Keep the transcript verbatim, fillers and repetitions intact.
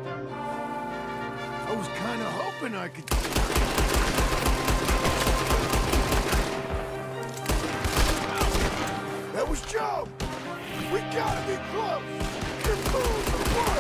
I was kinda hoping I could... That was Joe! We gotta be close! You're cool!